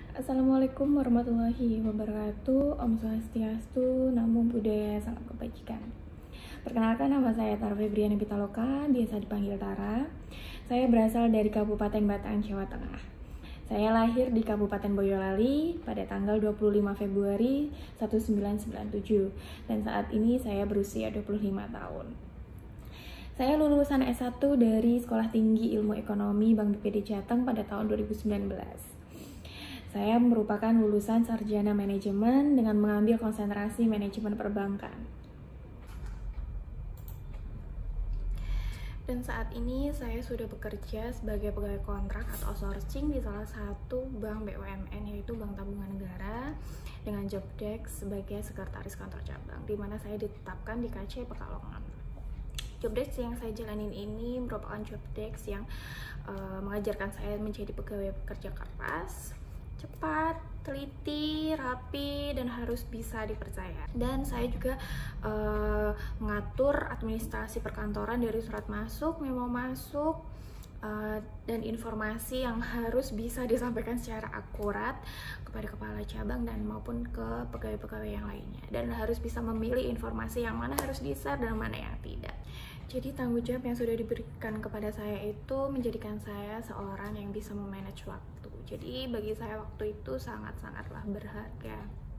Assalamualaikum warahmatullahi wabarakatuh. Om Swastiastu, Namo Buddhaya, salam kebajikan. Perkenalkan, nama saya Tara Febriana Pitaloka, biasa dipanggil Tara. Saya berasal dari Kabupaten Batang, Jawa Tengah. Saya lahir di Kabupaten Boyolali pada tanggal 25 Februari 1997 dan saat ini saya berusia 25 tahun. Saya lulusan S1 dari Sekolah Tinggi Ilmu Ekonomi Bank BPD Jateng pada tahun 2019. Saya merupakan lulusan sarjana manajemen dengan mengambil konsentrasi manajemen perbankan. Dan saat ini saya sudah bekerja sebagai pegawai kontrak atau outsourcing di salah satu bank BUMN, yaitu Bank Tabungan Negara, dengan job desk sebagai sekretaris kantor cabang, di mana saya ditetapkan di KC Pekalongan. Job desk yang saya jalanin ini merupakan job desk yang mengajarkan saya menjadi pegawai pekerja keras, cepat, teliti, rapi, dan harus bisa dipercaya. Dan saya juga mengatur administrasi perkantoran dari surat masuk, memo masuk, dan informasi yang harus bisa disampaikan secara akurat kepada kepala cabang dan maupun ke pegawai-pegawai yang lainnya. Dan harus bisa memilih informasi yang mana harus di-share dan mana yang tidak. Jadi tanggung jawab yang sudah diberikan kepada saya itu menjadikan saya seorang yang bisa memanage waktu. Jadi bagi saya waktu itu sangat-sangatlah berharga.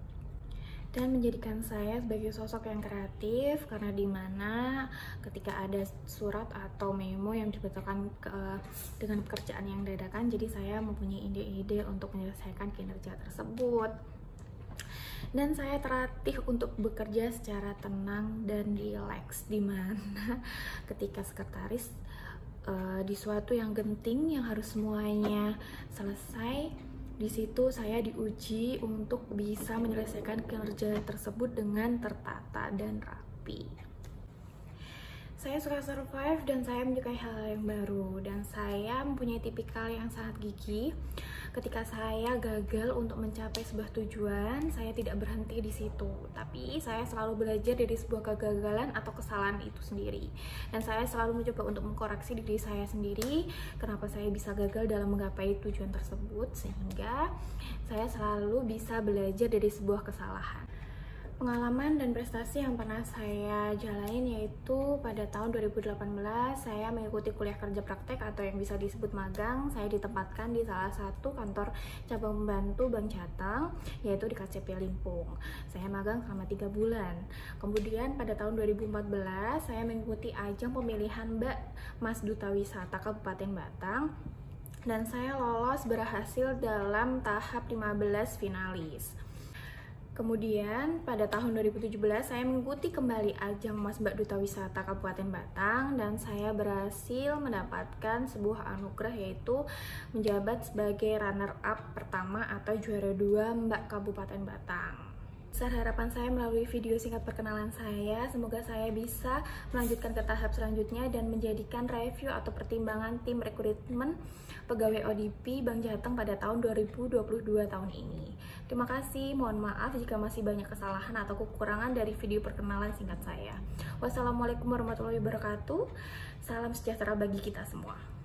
Dan menjadikan saya sebagai sosok yang kreatif, karena dimana ketika ada surat atau memo yang dibutuhkan dengan pekerjaan yang dadakan, jadi saya mempunyai ide-ide untuk menyelesaikan kinerja tersebut. Dan saya terlatih untuk bekerja secara tenang dan rileks, dimana ketika sekretaris di suatu yang genting yang harus semuanya selesai, di situ saya diuji untuk bisa menyelesaikan kinerja tersebut dengan tertata dan rapi. Saya suka survive dan saya menyukai hal yang baru, dan saya mempunyai tipikal yang sangat gigih. Ketika saya gagal untuk mencapai sebuah tujuan, saya tidak berhenti di situ, tapi saya selalu belajar dari sebuah kegagalan atau kesalahan itu sendiri. Dan saya selalu mencoba untuk mengkoreksi diri saya sendiri, kenapa saya bisa gagal dalam menggapai tujuan tersebut, sehingga saya selalu bisa belajar dari sebuah kesalahan. Pengalaman dan prestasi yang pernah saya jalanin yaitu pada tahun 2018 saya mengikuti kuliah kerja praktek atau yang bisa disebut magang. Saya ditempatkan di salah satu kantor cabang pembantu Bank Jateng, yaitu di KCP Limpung. Saya magang selama 3 bulan. Kemudian pada tahun 2014 saya mengikuti ajang pemilihan Mbak Mas Duta Wisata Kabupaten Batang, dan saya lolos berhasil dalam tahap 15 finalis. Kemudian pada tahun 2017 saya mengikuti kembali ajang Mas Mbak Duta Wisata Kabupaten Batang, dan saya berhasil mendapatkan sebuah anugerah, yaitu menjabat sebagai runner up pertama atau juara 2 Mbak Kabupaten Batang. Besar harapan saya melalui video singkat perkenalan saya, semoga saya bisa melanjutkan ke tahap selanjutnya dan menjadikan review atau pertimbangan tim rekrutmen pegawai ODP Bank Jateng pada tahun 2022 tahun ini. Terima kasih, mohon maaf jika masih banyak kesalahan atau kekurangan dari video perkenalan singkat saya. Wassalamualaikum warahmatullahi wabarakatuh. Salam sejahtera bagi kita semua.